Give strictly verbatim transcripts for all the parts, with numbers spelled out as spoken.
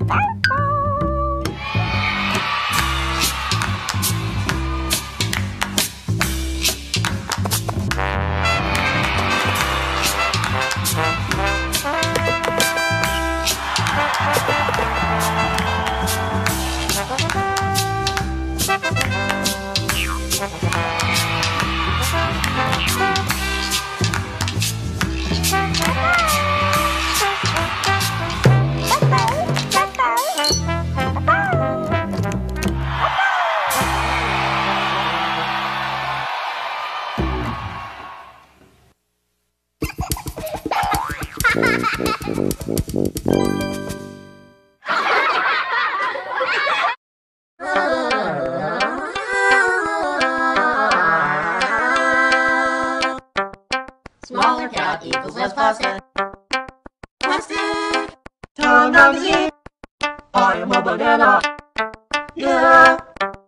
Smaller cat equals less plastic. Plastic! Time magazine! I am a banana! Yeah!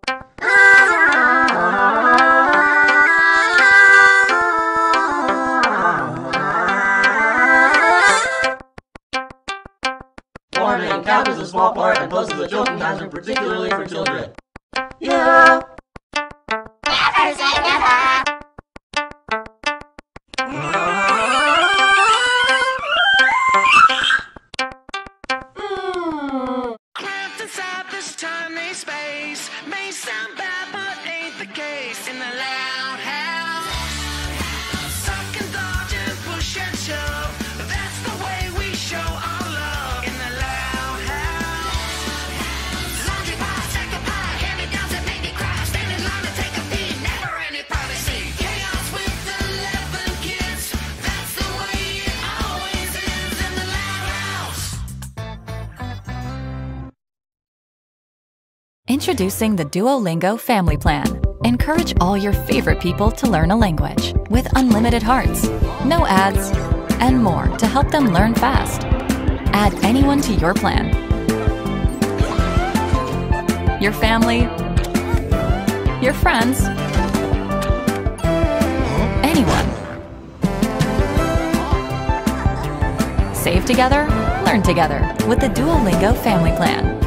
Warning, cat is a small part and poses a joking hazard, particularly for children. Yeah! Never say never! Trapped inside this tiny space may sound bad, but ain't the case. In the loud house, suck and dodge and push and shove. That's the way we show our love. In the loud house, laundry pile, sack of pie, hand-me-downs that make me cry. Stand in line to take a pee, never any privacy. Chaos with eleven kids. That's the way it always is in the loud house. Introducing the Duolingo Family Plan. Encourage all your favorite people to learn a language with unlimited hearts, no ads, and more to help them learn fast. Add anyone to your plan. Your family, your friends, anyone. Save together, learn together with the Duolingo Family Plan.